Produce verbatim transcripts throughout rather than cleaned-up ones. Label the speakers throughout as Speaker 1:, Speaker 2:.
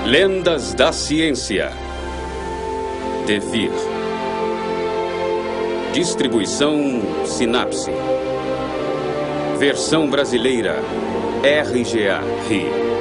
Speaker 1: Lendas da Ciência. Devir. Distribuição Sinapse. Versão brasileira R G A Rio.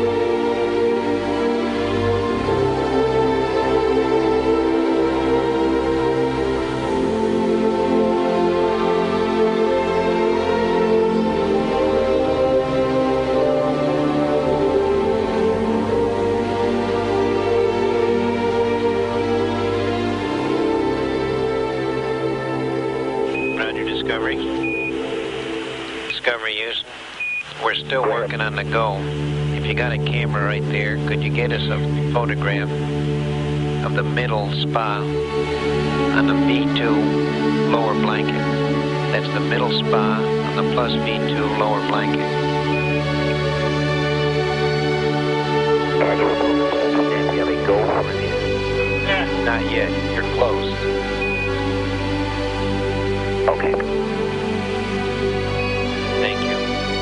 Speaker 2: On the go. If you got a camera right there, could you get us a photograph of the middle spa on the V two lower blanket? That's the middle spa on the plus V two lower blanket. Do you have a go for it? Not yet. You're close. Okay. Thank you.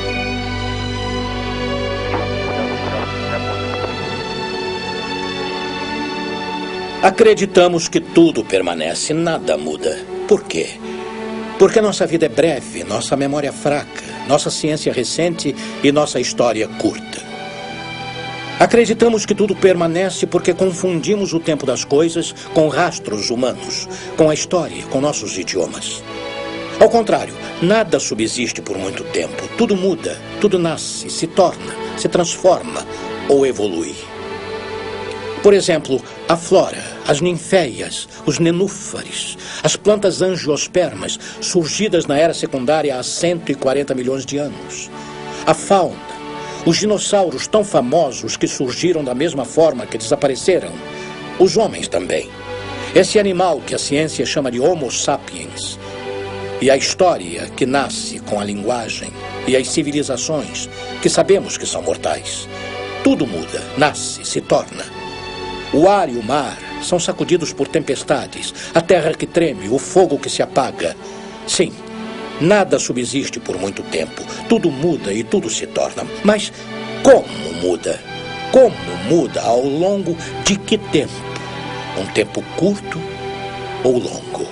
Speaker 3: Acreditamos que tudo permanece, nada muda. Por quê? Porque nossa vida é breve, nossa memória é fraca, nossa ciência recente e nossa história curta. Acreditamos que tudo permanece porque confundimos o tempo das coisas com rastros humanos, com a história, com nossos idiomas. Ao contrário, nada subsiste por muito tempo. Tudo muda, tudo nasce, se torna, se transforma ou evolui. Por exemplo, a flora, as ninféias, os nenúfares, as plantas angiospermas, surgidas na era secundária há cento e quarenta milhões de anos. A fauna, os dinossauros tão famosos que surgiram da mesma forma que desapareceram. Os homens também. Esse animal que a ciência chama de Homo sapiens. E a história que nasce com a linguagem e as civilizações que sabemos que são mortais. Tudo muda, nasce, se torna. O ar e o mar são sacudidos por tempestades, a terra que treme, o fogo que se apaga. Sim, nada subsiste por muito tempo. Tudo muda e tudo se torna. Mas como muda? Como muda ao longo de que tempo? Um tempo curto ou longo?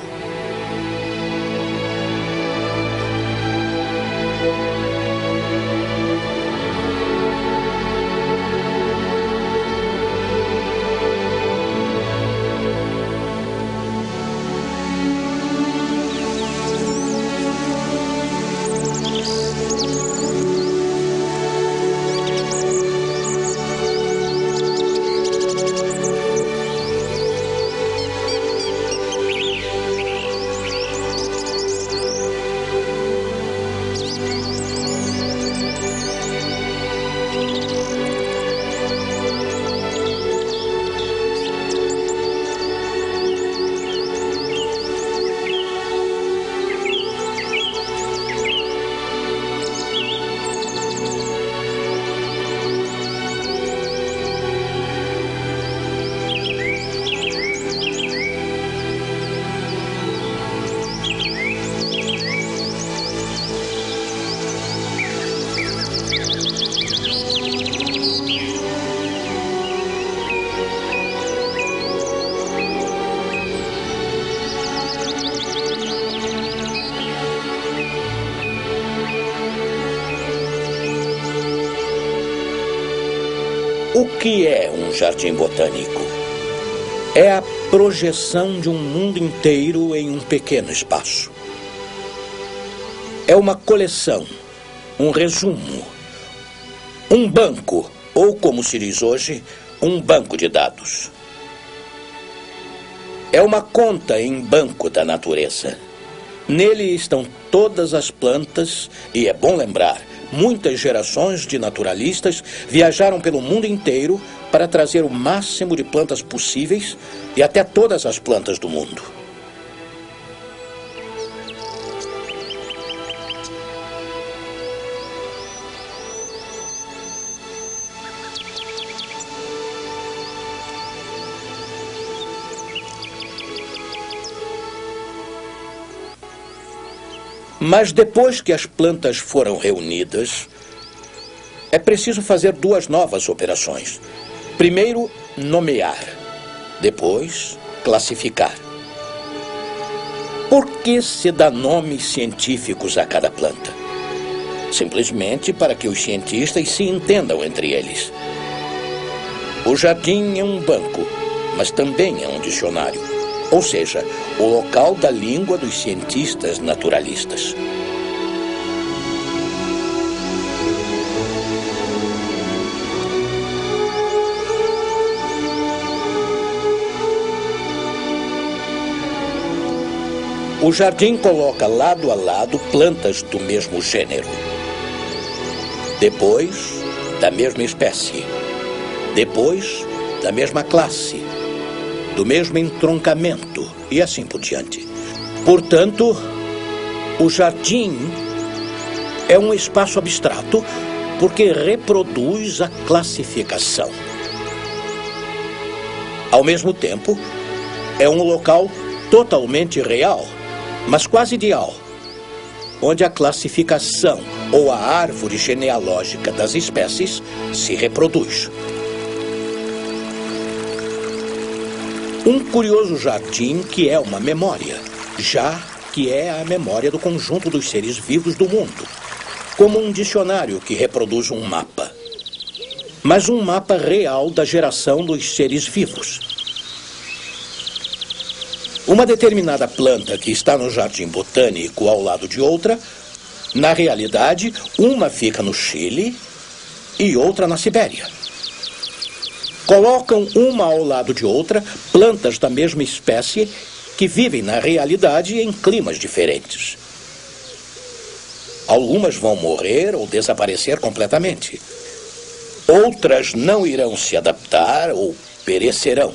Speaker 3: O que é um jardim botânico? É a projeção de um mundo inteiro em um pequeno espaço. É uma coleção, um resumo, um banco, ou como se diz hoje, um banco de dados. É uma conta em banco da natureza. Nele estão todas as plantas e, é bom lembrar, muitas gerações de naturalistas viajaram pelo mundo inteiro para trazer o máximo de plantas possíveis e até todas as plantas do mundo. Mas depois que as plantas foram reunidas, é preciso fazer duas novas operações. Primeiro, nomear. Depois, classificar. Por que se dá nomes científicos a cada planta? Simplesmente para que os cientistas se entendam entre eles. O jardim é um banco, mas também é um dicionário. Ou seja, o local da língua dos cientistas naturalistas. O jardim coloca lado a lado plantas do mesmo gênero. Depois, da mesma espécie. Depois, da mesma classe. Do mesmo entroncamento e assim por diante. Portanto, o jardim é um espaço abstrato porque reproduz a classificação. Ao mesmo tempo, é um local totalmente real, mas quase ideal, onde a classificação ou a árvore genealógica das espécies se reproduz. Um curioso jardim que é uma memória, já que é a memória do conjunto dos seres vivos do mundo, como um dicionário que reproduz um mapa, mas um mapa real da geração dos seres vivos. Uma determinada planta que está no jardim botânico ao lado de outra, na realidade, uma fica no Chile e outra na Sibéria. Colocam uma ao lado de outra plantas da mesma espécie que vivem na realidade em climas diferentes. Algumas vão morrer ou desaparecer completamente. Outras não irão se adaptar ou perecerão.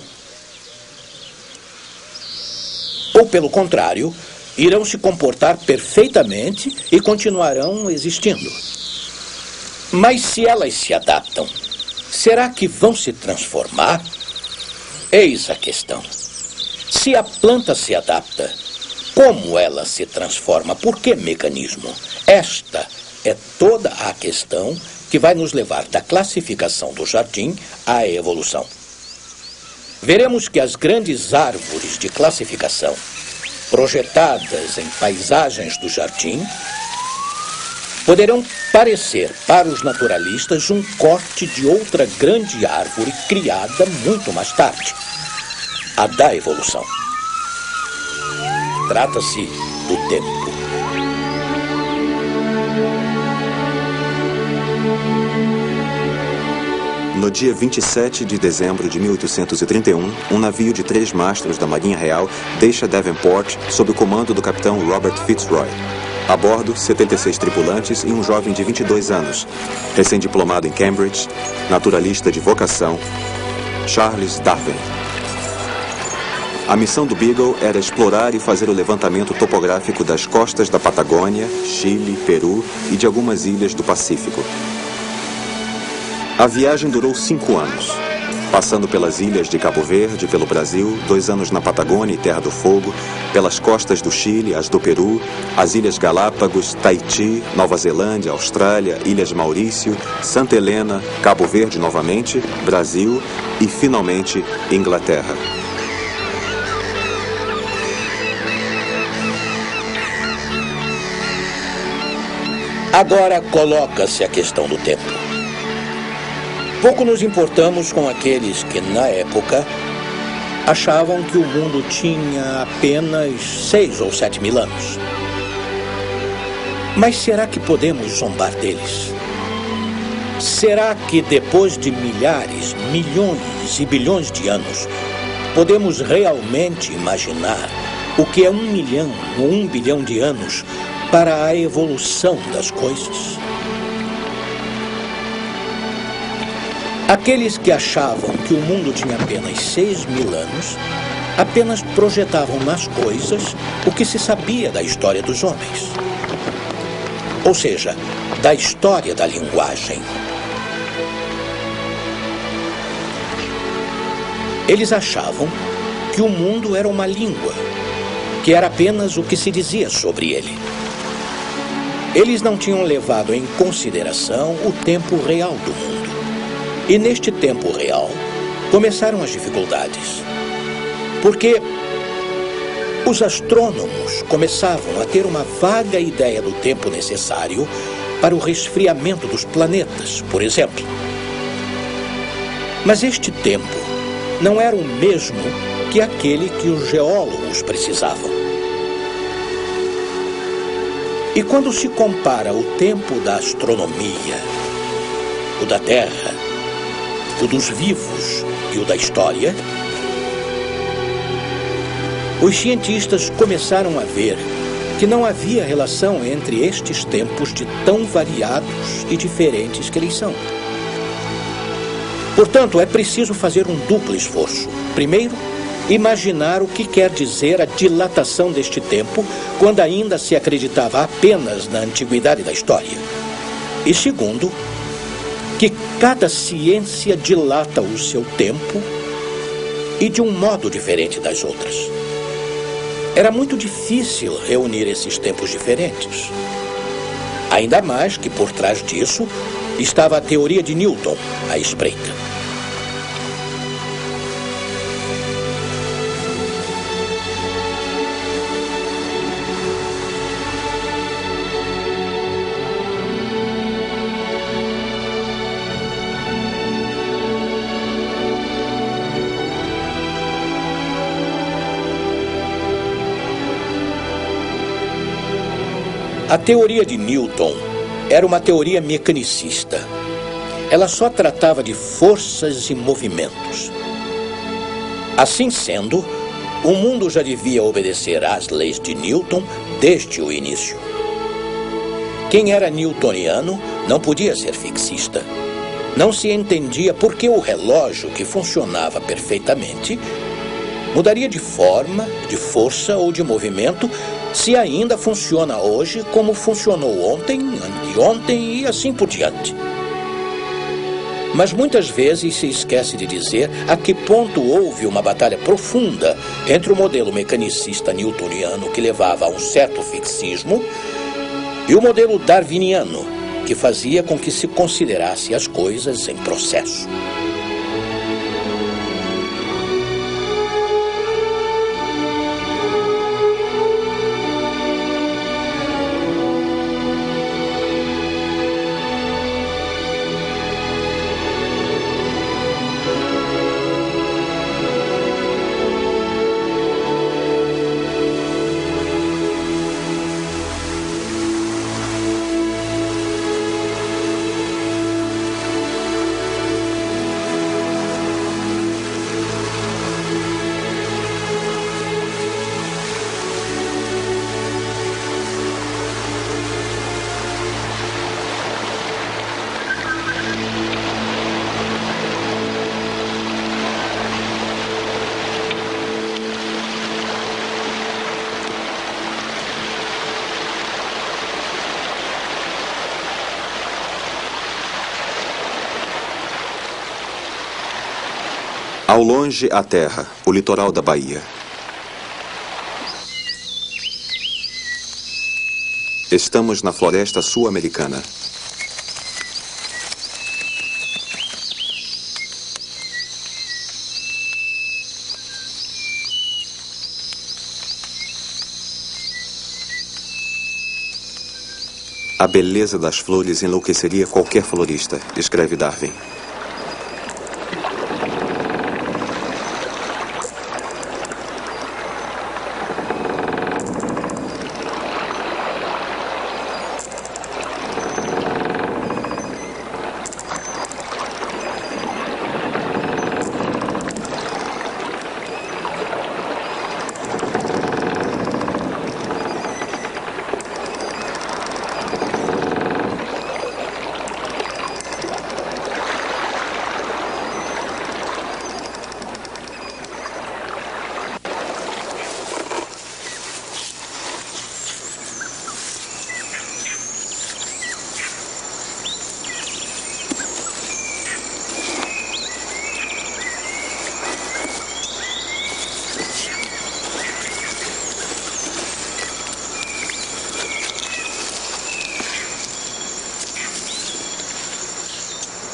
Speaker 3: Ou, pelo contrário, irão se comportar perfeitamente e continuarão existindo. Mas se elas se adaptam, será que vão se transformar? Eis a questão. Se a planta se adapta, como ela se transforma? Por que mecanismo? Esta é toda a questão que vai nos levar da classificação do jardim à evolução. Veremos que as grandes árvores de classificação, projetadas em paisagens do jardim, poderão parecer para os naturalistas um corte de outra grande árvore criada muito mais tarde, a da evolução. Trata-se do tempo.
Speaker 4: No dia vinte e sete de dezembro de mil oitocentos e trinta e um, um navio de três mastros da Marinha Real deixa Devonport sob o comando do capitão Robert Fitzroy. A bordo, setenta e seis tripulantes e um jovem de vinte e dois anos, recém-diplomado em Cambridge, naturalista de vocação, Charles Darwin. A missão do Beagle era explorar e fazer o levantamento topográfico das costas da Patagônia, Chile, Peru e de algumas ilhas do Pacífico. A viagem durou cinco anos, passando pelas ilhas de Cabo Verde, pelo Brasil, dois anos na Patagônia e Terra do Fogo, pelas costas do Chile, as do Peru, as Ilhas Galápagos, Tahiti, Nova Zelândia, Austrália, Ilhas Maurício, Santa Helena, Cabo Verde novamente, Brasil e, finalmente, Inglaterra.
Speaker 3: Agora coloca-se a questão do tempo. Pouco nos importamos com aqueles que, na época, achavam que o mundo tinha apenas seis ou sete mil anos. Mas será que podemos zombar deles? Será que depois de milhares, milhões e bilhões de anos, podemos realmente imaginar o que é um milhão ou um bilhão de anos para a evolução das coisas? Aqueles que achavam que o mundo tinha apenas seis mil anos, apenas projetavam nas coisas o que se sabia da história dos homens. Ou seja, da história da linguagem. Eles achavam que o mundo era uma língua, que era apenas o que se dizia sobre ele. Eles não tinham levado em consideração o tempo real do mundo. E neste tempo real, começaram as dificuldades. Porque os astrônomos começavam a ter uma vaga ideia do tempo necessário para o resfriamento dos planetas, por exemplo. Mas este tempo não era o mesmo que aquele que os geólogos precisavam. E quando se compara o tempo da astronomia, o da Terra, o dos vivos e o da história, os cientistas começaram a ver que não havia relação entre estes tempos de tão variados e diferentes que eles são. Portanto, é preciso fazer um duplo esforço. Primeiro, imaginar o que quer dizer a dilatação deste tempo, quando ainda se acreditava apenas na antiguidade da história. E segundo, que cada ciência dilata o seu tempo e de um modo diferente das outras. Era muito difícil reunir esses tempos diferentes. Ainda mais que por trás disso estava a teoria de Newton à espreita. A teoria de Newton era uma teoria mecanicista. Ela só tratava de forças e movimentos. Assim sendo, o mundo já devia obedecer às leis de Newton desde o início. Quem era newtoniano não podia ser fixista. Não se entendia por que o relógio, que funcionava perfeitamente, mudaria de forma, de força ou de movimento se ainda funciona hoje como funcionou ontem, anteontem e assim por diante. Mas muitas vezes se esquece de dizer a que ponto houve uma batalha profunda entre o modelo mecanicista newtoniano, que levava a um certo fixismo, e o modelo darwiniano, que fazia com que se considerasse as coisas em processo.
Speaker 4: Ao longe, a terra, o litoral da Bahia. Estamos na floresta sul-americana. A beleza das flores enlouqueceria qualquer florista, escreve Darwin.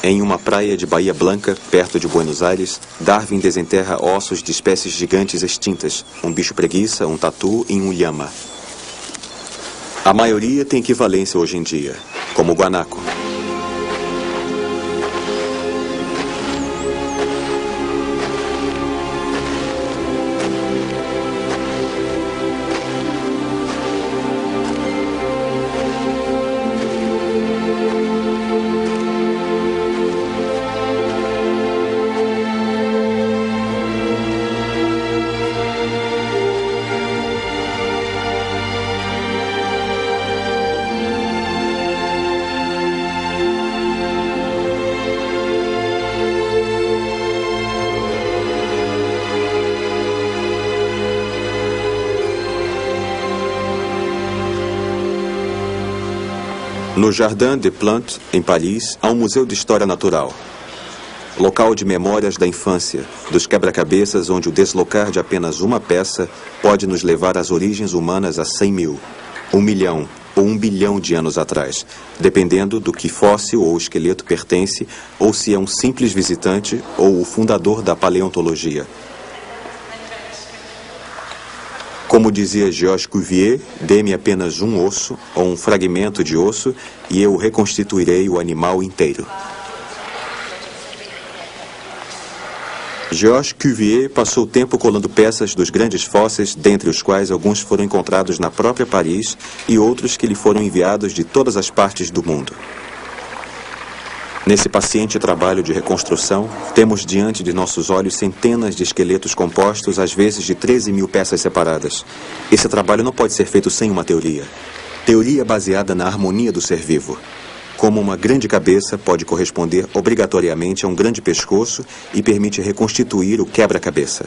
Speaker 4: Em uma praia de Bahia Blanca, perto de Buenos Aires, Darwin desenterra ossos de espécies gigantes extintas, um bicho-preguiça, um tatu e um lhama. A maioria tem equivalência hoje em dia, como o guanaco. No Jardin des Plantes, em Paris, há um museu de história natural. Local de memórias da infância, dos quebra-cabeças onde o deslocar de apenas uma peça pode nos levar às origens humanas há cem mil, um milhão ou um bilhão de anos atrás, dependendo do que fóssil ou esqueleto pertence, ou se é um simples visitante ou o fundador da paleontologia. Como dizia Georges Cuvier, dê-me apenas um osso ou um fragmento de osso e eu reconstituirei o animal inteiro. Georges Cuvier passou tempo colando peças dos grandes fósseis, dentre os quais alguns foram encontrados na própria Paris e outros que lhe foram enviados de todas as partes do mundo. Nesse paciente trabalho de reconstrução, temos diante de nossos olhos centenas de esqueletos compostos, às vezes de treze mil peças separadas. Esse trabalho não pode ser feito sem uma teoria. Teoria baseada na harmonia do ser vivo. Como uma grande cabeça pode corresponder obrigatoriamente a um grande pescoço e permite reconstituir o quebra-cabeça.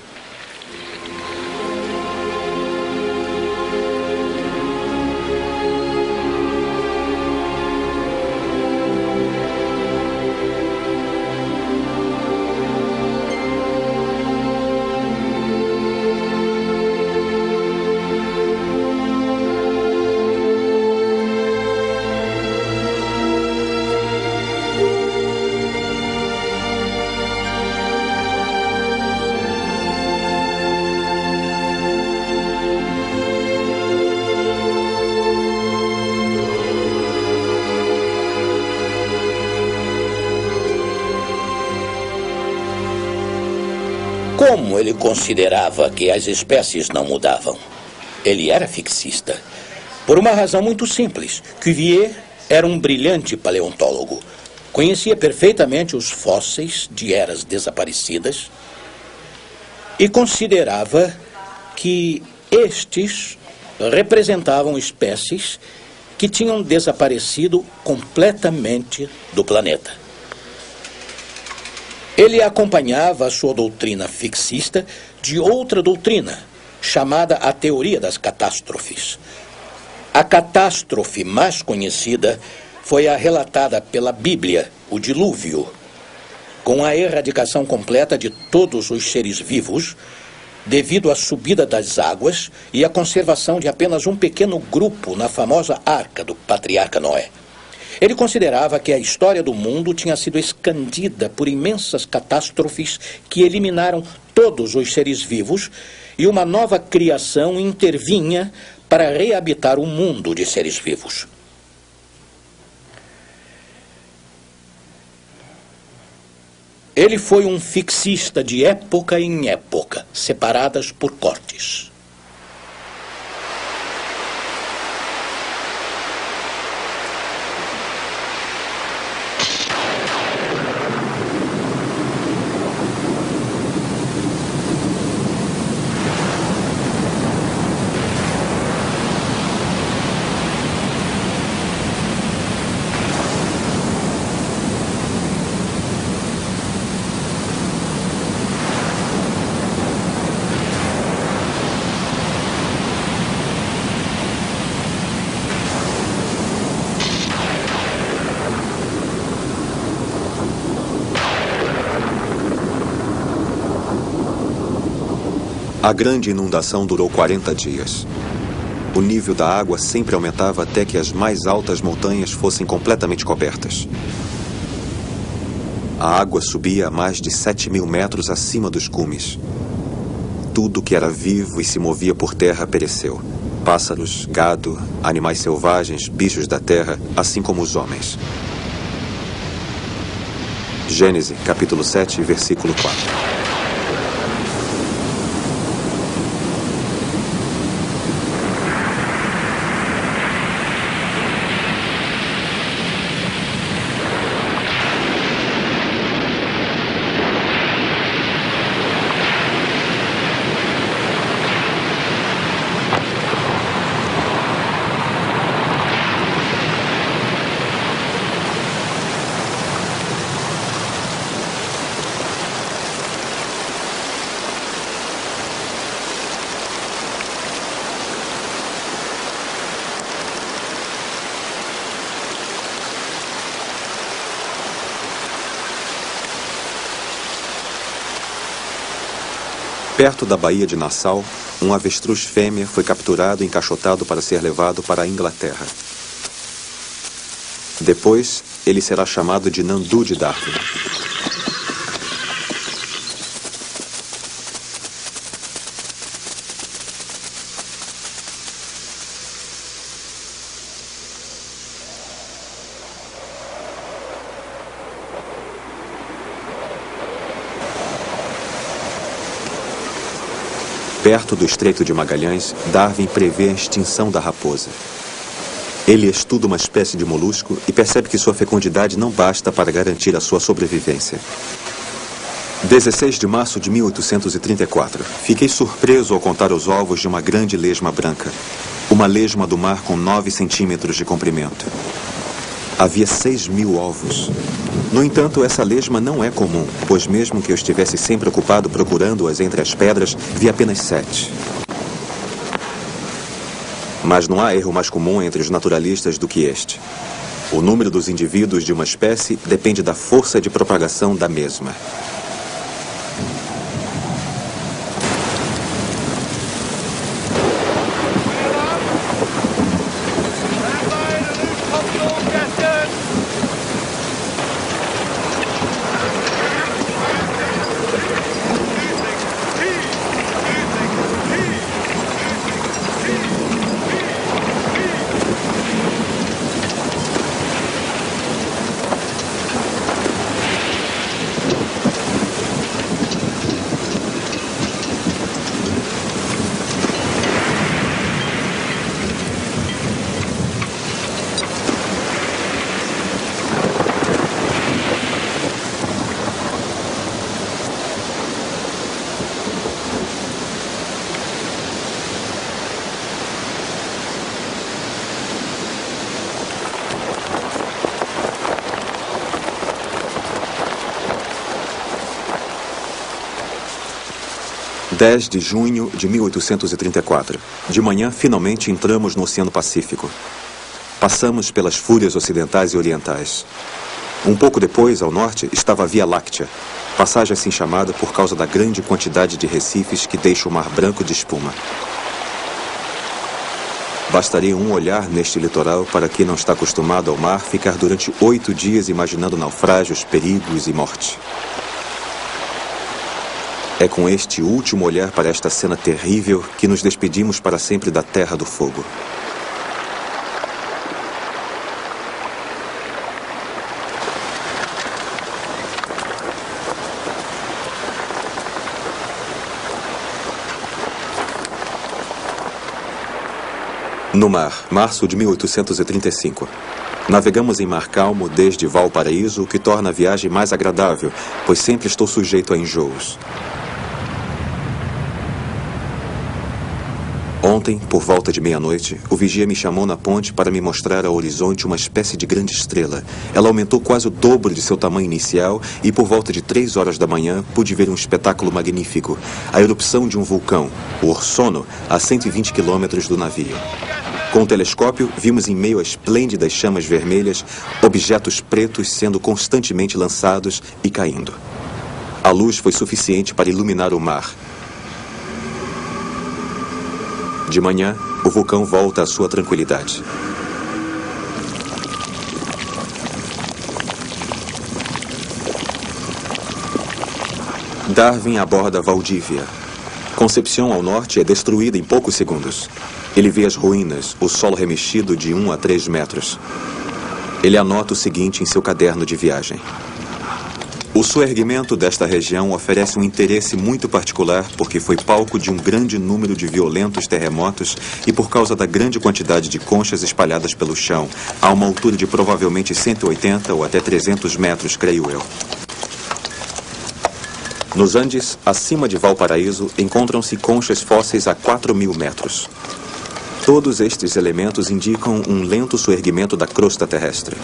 Speaker 3: Como ele considerava que as espécies não mudavam? Ele era fixista. Por uma razão muito simples. Cuvier era um brilhante paleontólogo. Conhecia perfeitamente os fósseis de eras desaparecidas e considerava que estes representavam espécies que tinham desaparecido completamente do planeta. Ele acompanhava a sua doutrina fixista de outra doutrina, chamada a teoria das catástrofes. A catástrofe mais conhecida foi a relatada pela Bíblia, o dilúvio, com a erradicação completa de todos os seres vivos, devido à subida das águas e à conservação de apenas um pequeno grupo na famosa arca do patriarca Noé. Ele considerava que a história do mundo tinha sido escandida por imensas catástrofes que eliminaram todos os seres vivos e uma nova criação intervinha para reabitar o mundo de seres vivos. Ele foi um fixista de época em época, separadas por cortes.
Speaker 4: A grande inundação durou quarenta dias. O nível da água sempre aumentava até que as mais altas montanhas fossem completamente cobertas. A água subia a mais de sete mil metros acima dos cumes. Tudo que era vivo e se movia por terra pereceu. Pássaros, gado, animais selvagens, bichos da terra, assim como os homens. Gênesis, capítulo sete, versículo quatro. Perto da Baía de Nassau, um avestruz fêmea foi capturado e encaixotado para ser levado para a Inglaterra. Depois, ele será chamado de Nandu de Darwin. Perto do Estreito de Magalhães, Darwin prevê a extinção da raposa. Ele estuda uma espécie de molusco e percebe que sua fecundidade não basta para garantir a sua sobrevivência. dezesseis de março de mil oitocentos e trinta e quatro. Fiquei surpreso ao contar os ovos de uma grande lesma branca. Uma lesma do mar com nove centímetros de comprimento. Havia seis mil ovos. No entanto, essa lesma não é comum, pois mesmo que eu estivesse sempre ocupado procurando-as entre as pedras, vi apenas sete. Mas não há erro mais comum entre os naturalistas do que este. O número dos indivíduos de uma espécie depende da força de propagação da mesma. dez de junho de mil oitocentos e trinta e quatro. De manhã, finalmente entramos no Oceano Pacífico. Passamos pelas fúrias ocidentais e orientais. Um pouco depois, ao norte, estava a Via Láctea, passagem assim chamada por causa da grande quantidade de recifes que deixa o mar branco de espuma. Bastaria um olhar neste litoral para quem não está acostumado ao mar ficar durante oito dias imaginando naufrágios, perigos e morte. É com este último olhar para esta cena terrível que nos despedimos para sempre da Terra do Fogo. No mar, março de mil oitocentos e trinta e cinco. Navegamos em mar calmo desde Valparaíso, o que torna a viagem mais agradável, pois sempre estou sujeito a enjoos. Ontem, por volta de meia-noite, o vigia me chamou na ponte para me mostrar ao horizonte uma espécie de grande estrela. Ela aumentou quase o dobro de seu tamanho inicial e, por volta de três horas da manhã, pude ver um espetáculo magnífico. A erupção de um vulcão, o Orsono, a cento e vinte quilômetros do navio. Com o telescópio, vimos em meio a esplêndidas chamas vermelhas, objetos pretos sendo constantemente lançados e caindo. A luz foi suficiente para iluminar o mar. De manhã, o vulcão volta à sua tranquilidade. Darwin aborda Valdívia. Concepción, ao norte, é destruída em poucos segundos. Ele vê as ruínas, o solo remexido de um a três metros. Ele anota o seguinte em seu caderno de viagem. O soerguimento desta região oferece um interesse muito particular porque foi palco de um grande número de violentos terremotos e por causa da grande quantidade de conchas espalhadas pelo chão, a uma altura de provavelmente cento e oitenta ou até trezentos metros, creio eu. Nos Andes, acima de Valparaíso, encontram-se conchas fósseis a quatro mil metros. Todos estes elementos indicam um lento soerguimento da crosta terrestre.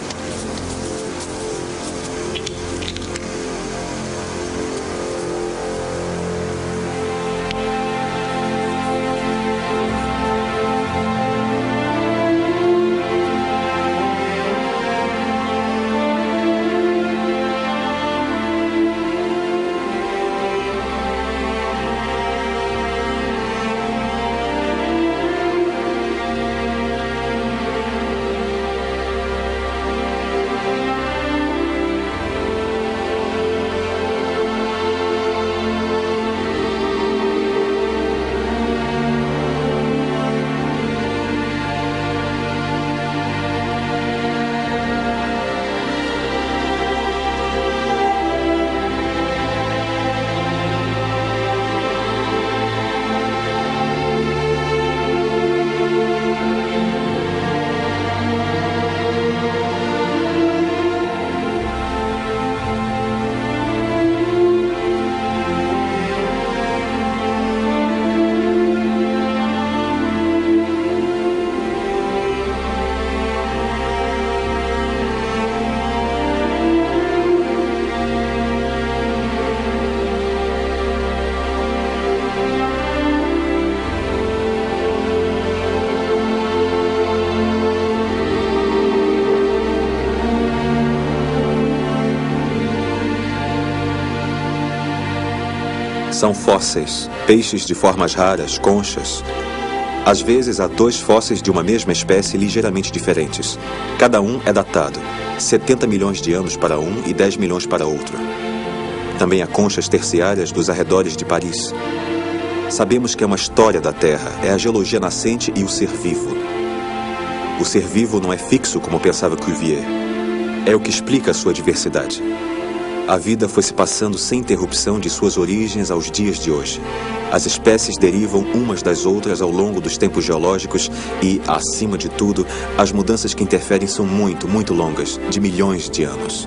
Speaker 4: São fósseis, peixes de formas raras, conchas. Às vezes há dois fósseis de uma mesma espécie ligeiramente diferentes. Cada um é datado, setenta milhões de anos para um e dez milhões para outro. Também há conchas terciárias dos arredores de Paris. Sabemos que é uma história da Terra, é a geologia nascente e o ser vivo. O ser vivo não é fixo como pensava Cuvier. É o que explica a sua diversidade. A vida foi se passando sem interrupção de suas origens aos dias de hoje. As espécies derivam umas das outras ao longo dos tempos geológicos e, acima de tudo, as mudanças que interferem são muito, muito longas, de milhões de anos.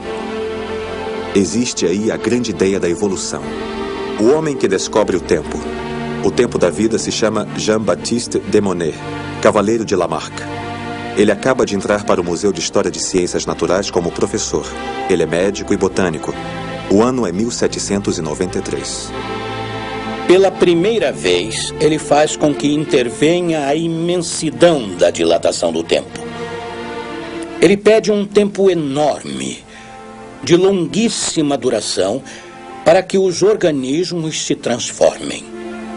Speaker 4: Existe aí a grande ideia da evolução. O homem que descobre o tempo. O tempo da vida se chama Jean-Baptiste de Monnet, cavaleiro de Lamarck. Ele acaba de entrar para o Museu de História de Ciências Naturais como professor. Ele é médico e botânico. O ano é mil setecentos e noventa e três.
Speaker 3: Pela primeira vez, ele faz com que intervenha a imensidão da dilatação do tempo. Ele pede um tempo enorme, de longuíssima duração, para que os organismos se transformem.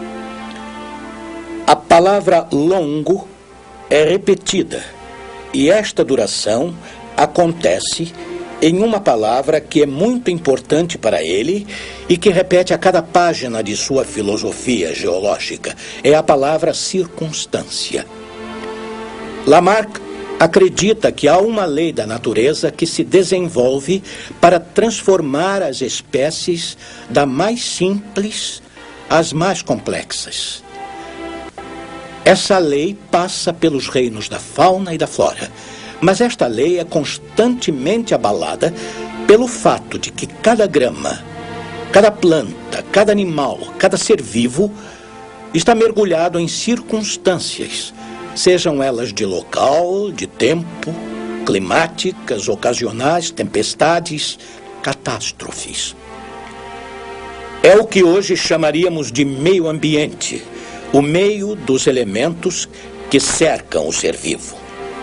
Speaker 3: A palavra longo é repetida. E esta duração acontece em uma palavra que é muito importante para ele e que repete a cada página de sua filosofia geológica. É a palavra circunstância. Lamarck acredita que há uma lei da natureza que se desenvolve para transformar as espécies da mais simples às mais complexas. Essa lei passa pelos reinos da fauna e da flora, mas esta lei é constantemente abalada pelo fato de que cada grama, cada planta, cada animal, cada ser vivo está mergulhado em circunstâncias, sejam elas de local, de tempo, climáticas, ocasionais, tempestades, catástrofes. É o que hoje chamaríamos de meio ambiente, o meio dos elementos que cercam o ser vivo.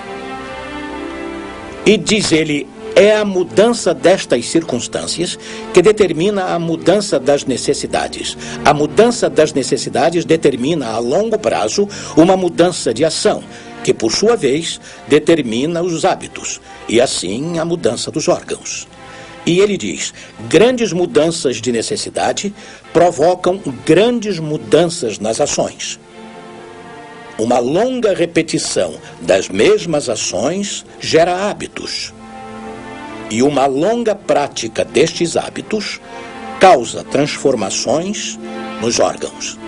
Speaker 3: E diz ele, é a mudança destas circunstâncias que determina a mudança das necessidades. A mudança das necessidades determina a longo prazo uma mudança de ação, que por sua vez determina os hábitos, e assim a mudança dos órgãos. E ele diz: grandes mudanças de necessidade provocam grandes mudanças nas ações. Uma longa repetição das mesmas ações gera hábitos. E uma longa prática destes hábitos causa transformações nos órgãos.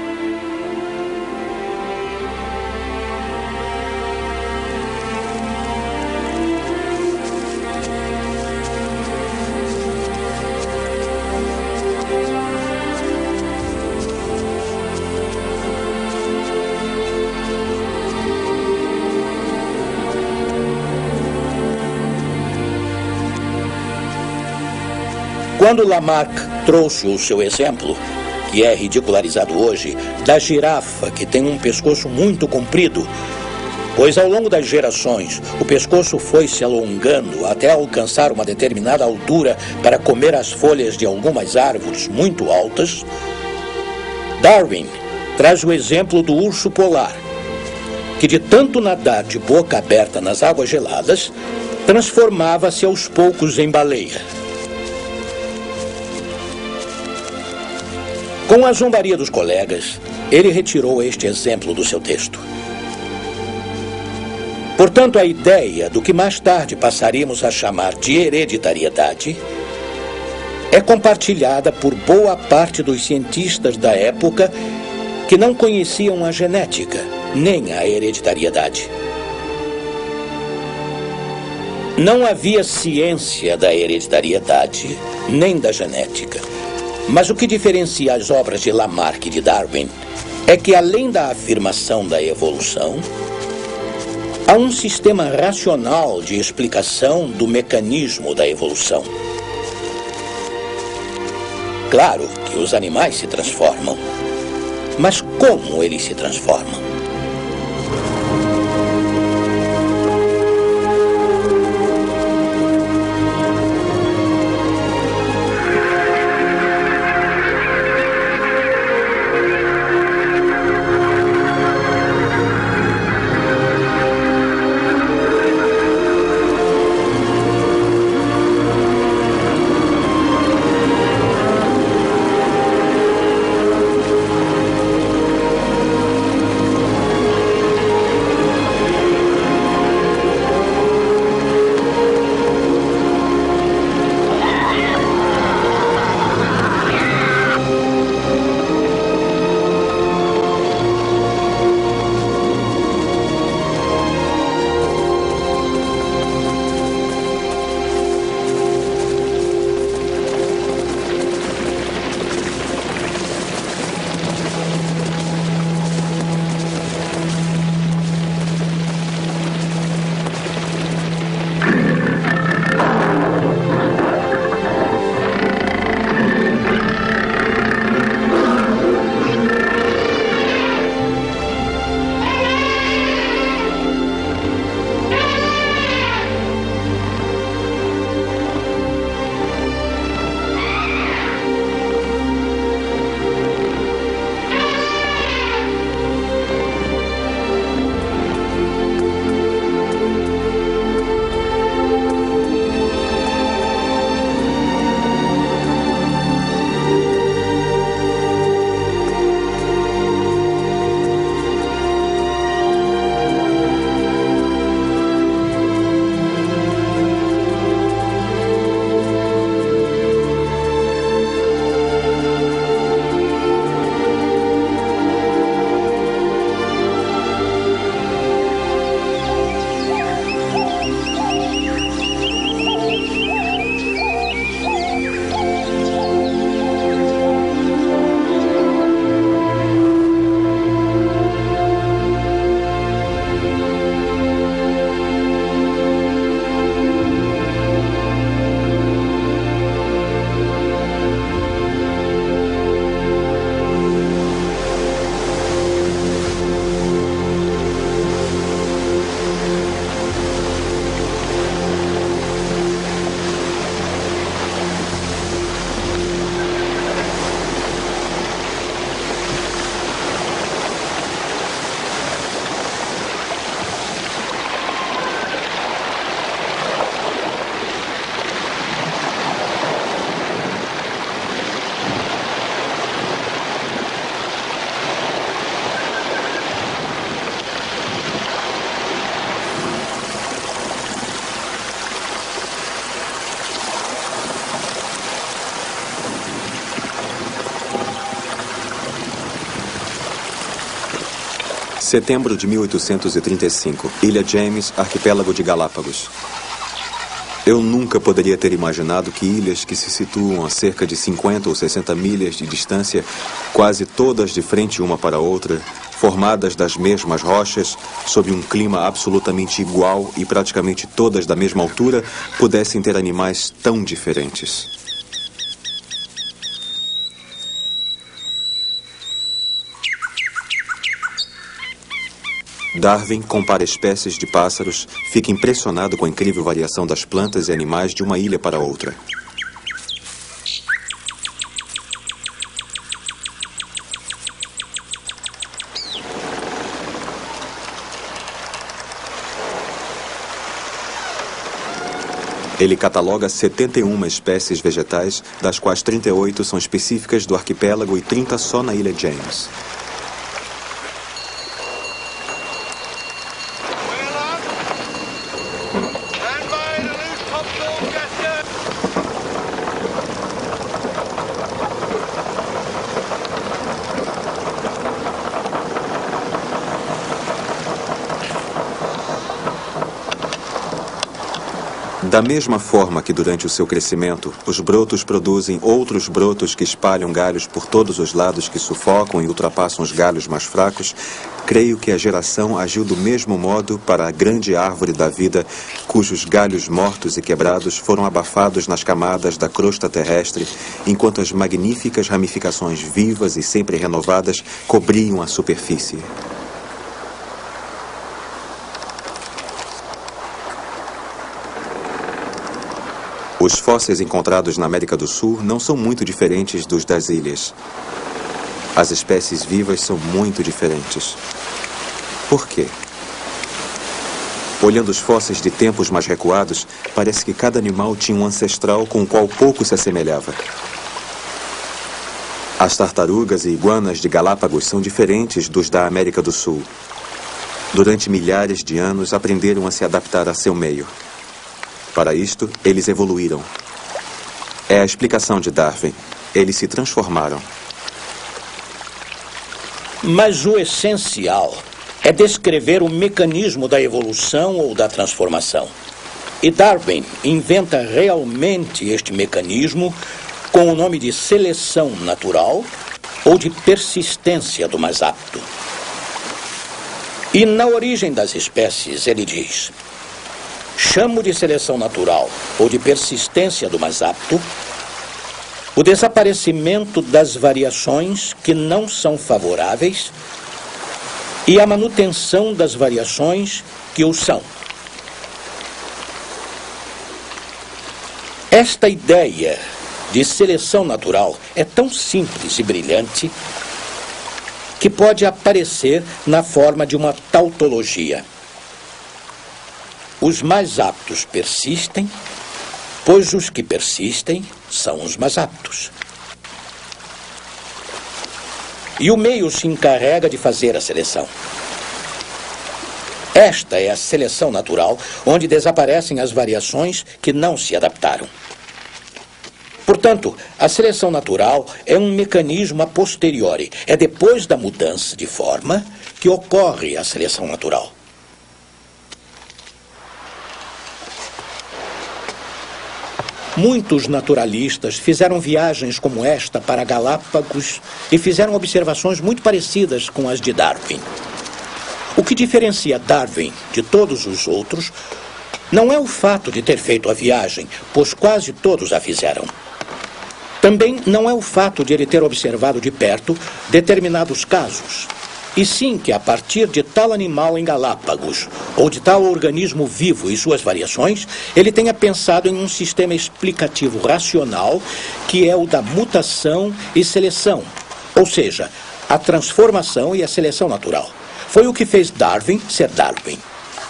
Speaker 3: Quando Lamarck trouxe o seu exemplo, que é ridicularizado hoje, da girafa que tem um pescoço muito comprido, pois ao longo das gerações o pescoço foi se alongando até alcançar uma determinada altura para comer as folhas de algumas árvores muito altas, Darwin traz o exemplo do urso polar, que de tanto nadar de boca aberta nas águas geladas, transformava-se aos poucos em baleia. Com a zombaria dos colegas, ele retirou este exemplo do seu texto. Portanto, a ideia do que mais tarde passaríamos a chamar de hereditariedade é compartilhada por boa parte dos cientistas da época que não conheciam a genética nem a hereditariedade. Não havia ciência da hereditariedade nem da genética. Mas o que diferencia as obras de Lamarck e de Darwin é que, além da afirmação da evolução, há um sistema racional de explicação do mecanismo da evolução. Claro que os animais se transformam, mas como eles se transformam?
Speaker 4: Setembro de mil oitocentos e trinta e cinco. Ilha James, arquipélago de Galápagos. Eu nunca poderia ter imaginado que ilhas que se situam a cerca de cinquenta ou sessenta milhas de distância, quase todas de frente uma para a outra, formadas das mesmas rochas, sob um clima absolutamente igual e praticamente todas da mesma altura, pudessem ter animais tão diferentes. Darwin compara espécies de pássaros, fica impressionado com a incrível variação das plantas e animais de uma ilha para outra. Ele cataloga setenta e uma espécies vegetais, das quais trinta e oito são específicas do arquipélago e trinta só na ilha James. Da mesma forma que durante o seu crescimento, os brotos produzem outros brotos que espalham galhos por todos os lados que sufocam e ultrapassam os galhos mais fracos, creio que a geração agiu do mesmo modo para a grande árvore da vida, cujos galhos mortos e quebrados foram abafados nas camadas da crosta terrestre, enquanto as magníficas ramificações vivas e sempre renovadas cobriam a superfície. Os fósseis encontrados na América do Sul não são muito diferentes dos das ilhas. As espécies vivas são muito diferentes. Por quê? Olhando os fósseis de tempos mais recuados, parece que cada animal tinha um ancestral com o qual pouco se assemelhava. As tartarugas e iguanas de Galápagos são diferentes dos da América do Sul. Durante milhares de anos, aprenderam a se adaptar a seu meio. Para isto, eles evoluíram. É a explicação de Darwin. Eles se transformaram.
Speaker 3: Mas o essencial é descrever o mecanismo da evolução ou da transformação. E Darwin inventa realmente este mecanismo com o nome de seleção natural ou de persistência do mais apto. E na origem das espécies ele diz: chamo de seleção natural ou de persistência do mais apto o desaparecimento das variações que não são favoráveis e a manutenção das variações que o são. Esta ideia de seleção natural é tão simples e brilhante que pode aparecer na forma de uma tautologia. Os mais aptos persistem, pois os que persistem são os mais aptos. E o meio se encarrega de fazer a seleção. Esta é a seleção natural, onde desaparecem as variações que não se adaptaram. Portanto, a seleção natural é um mecanismo a posteriori. É depois da mudança de forma que ocorre a seleção natural. Muitos naturalistas fizeram viagens como esta para Galápagos e fizeram observações muito parecidas com as de Darwin. O que diferencia Darwin de todos os outros não é o fato de ter feito a viagem, pois quase todos a fizeram. Também não é o fato de ele ter observado de perto determinados casos, e sim que a partir de tal animal em Galápagos, ou de tal organismo vivo e suas variações, ele tenha pensado em um sistema explicativo racional que é o da mutação e seleção, ou seja, a transformação e a seleção natural. Foi o que fez Darwin ser Darwin.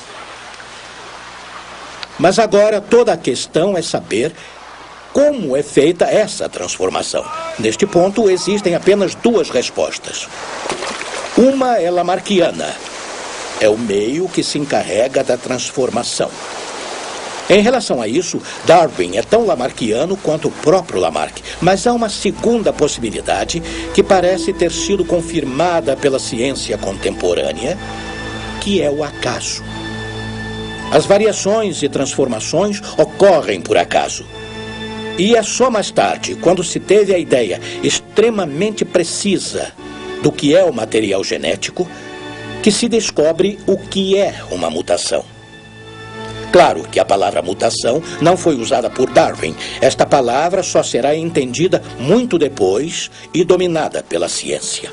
Speaker 3: Mas agora toda a questão é saber como é feita essa transformação. Neste ponto existem apenas duas respostas. Uma é lamarckiana, é o meio que se encarrega da transformação. Em relação a isso, Darwin é tão lamarquiano quanto o próprio Lamarck. Mas há uma segunda possibilidade que parece ter sido confirmada pela ciência contemporânea, que é o acaso. As variações e transformações ocorrem por acaso. E é só mais tarde, quando se teve a ideia extremamente precisa do que é o material genético, que se descobre o que é uma mutação. Claro que a palavra mutação não foi usada por Darwin. Esta palavra só será entendida muito depois e dominada pela ciência.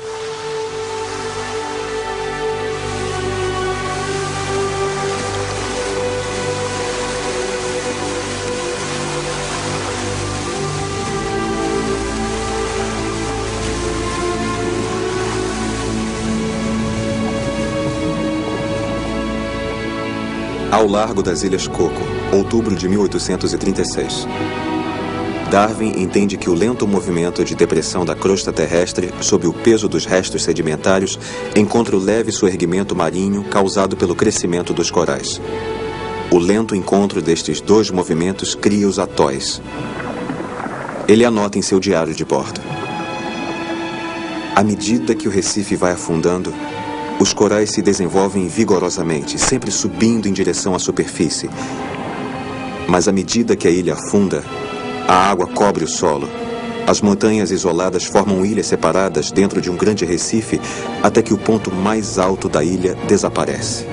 Speaker 4: Ao largo das Ilhas Coco, outubro de mil oitocentos e trinta e seis. Darwin entende que o lento movimento de depressão da crosta terrestre sob o peso dos restos sedimentários encontra o leve soerguimento marinho causado pelo crescimento dos corais. O lento encontro destes dois movimentos cria os atóis. Ele anota em seu diário de bordo: à medida que o Recife vai afundando, os corais se desenvolvem vigorosamente, sempre subindo em direção à superfície. Mas à medida que a ilha afunda, a água cobre o solo. As montanhas isoladas formam ilhas separadas dentro de um grande recife, até que o ponto mais alto da ilha desaparece.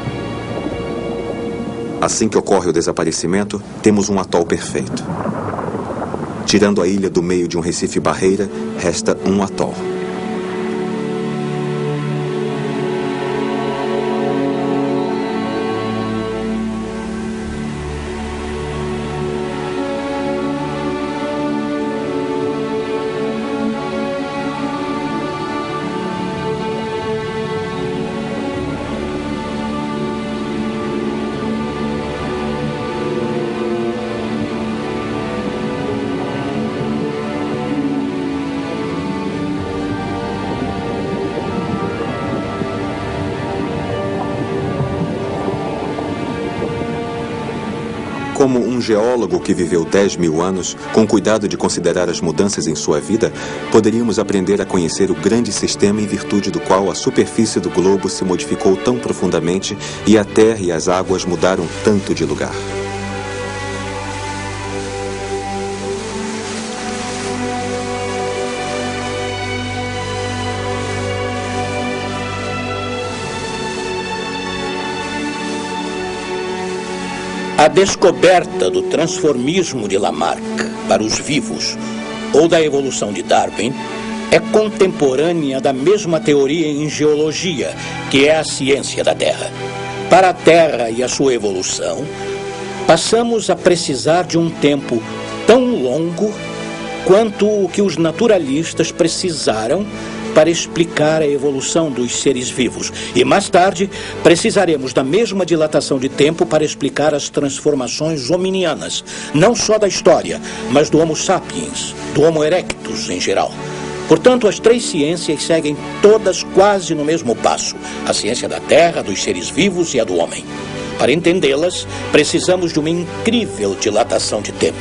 Speaker 4: Assim que ocorre o desaparecimento, temos um atol perfeito. Tirando a ilha do meio de um recife barreira, resta um atol. Como um geólogo que viveu dez mil anos, com cuidado de considerar as mudanças em sua vida, poderíamos aprender a conhecer o grande sistema em virtude do qual a superfície do globo se modificou tão profundamente e a terra e as águas mudaram tanto de lugar.
Speaker 3: A descoberta do transformismo de Lamarck para os vivos ou da evolução de Darwin é contemporânea da mesma teoria em geologia, que é a ciência da Terra. Para a Terra e a sua evolução, passamos a precisar de um tempo tão longo quanto o que os naturalistas precisaram para explicar a evolução dos seres vivos. E mais tarde, precisaremos da mesma dilatação de tempo para explicar as transformações hominianas, não só da história, mas do Homo sapiens, do Homo erectus em geral. Portanto, as três ciências seguem todas quase no mesmo passo: a ciência da Terra, dos seres vivos e a do homem. Para entendê-las, precisamos de uma incrível dilatação de tempo.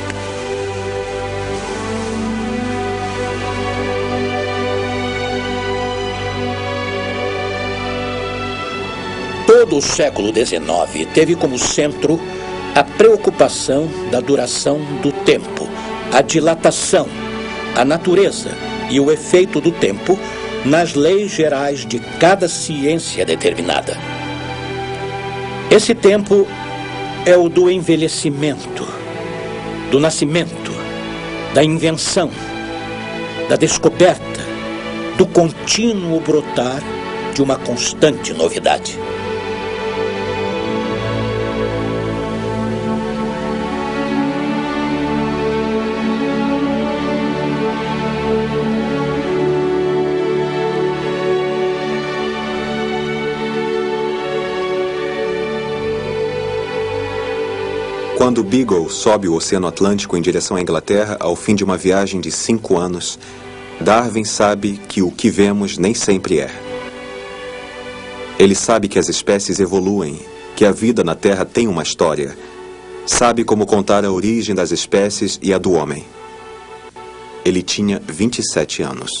Speaker 3: Todo o século dezenove teve como centro a preocupação da duração do tempo, a dilatação, a natureza e o efeito do tempo nas leis gerais de cada ciência determinada. Esse tempo é o do envelhecimento, do nascimento, da invenção, da descoberta, do contínuo brotar de uma constante novidade.
Speaker 4: Quando Beagle sobe o Oceano Atlântico em direção à Inglaterra ao fim de uma viagem de cinco anos, Darwin sabe que o que vemos nem sempre é. Ele sabe que as espécies evoluem, que a vida na Terra tem uma história, sabe como contar a origem das espécies e a do homem. Ele tinha vinte e sete anos.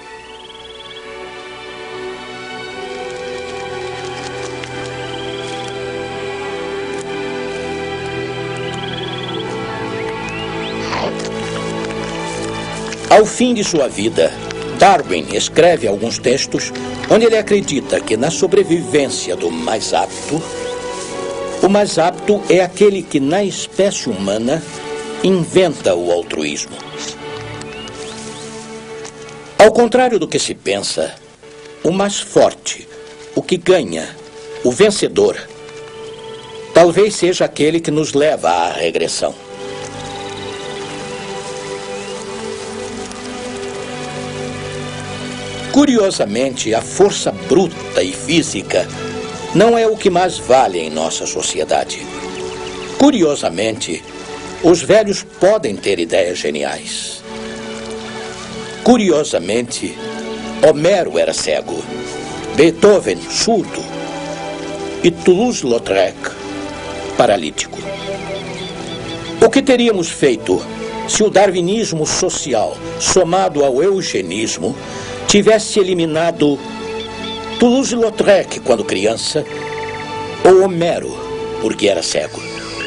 Speaker 3: Ao fim de sua vida, Darwin escreve alguns textos onde ele acredita que na sobrevivência do mais apto, o mais apto é aquele que na espécie humana inventa o altruísmo. Ao contrário do que se pensa, o mais forte, o que ganha, o vencedor, talvez seja aquele que nos leva à regressão. Curiosamente, a força bruta e física não é o que mais vale em nossa sociedade. Curiosamente, os velhos podem ter ideias geniais. Curiosamente, Homero era cego, Beethoven surdo e Toulouse-Lautrec paralítico. O que teríamos feito se o darwinismo social, somado ao eugenismo, tivesse eliminado Toulouse-Lautrec quando criança ou Homero porque era cego?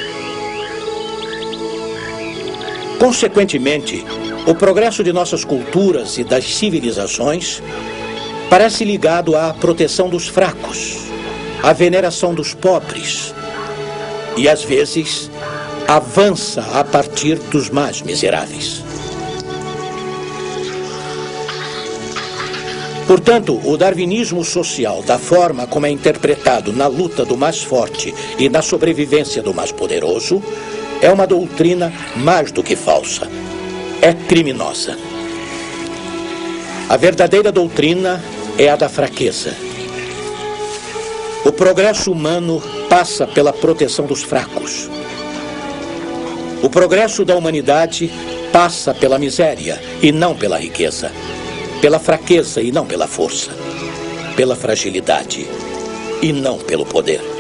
Speaker 3: Consequentemente, o progresso de nossas culturas e das civilizações parece ligado à proteção dos fracos, à veneração dos pobres e, às vezes, avança a partir dos mais miseráveis. Portanto, o darwinismo social, da forma como é interpretado na luta do mais forte e na sobrevivência do mais poderoso, é uma doutrina mais do que falsa. É criminosa. A verdadeira doutrina é a da fraqueza. O progresso humano passa pela proteção dos fracos. O progresso da humanidade passa pela miséria e não pela riqueza. Pela fraqueza e não pela força, pela fragilidade e não pelo poder.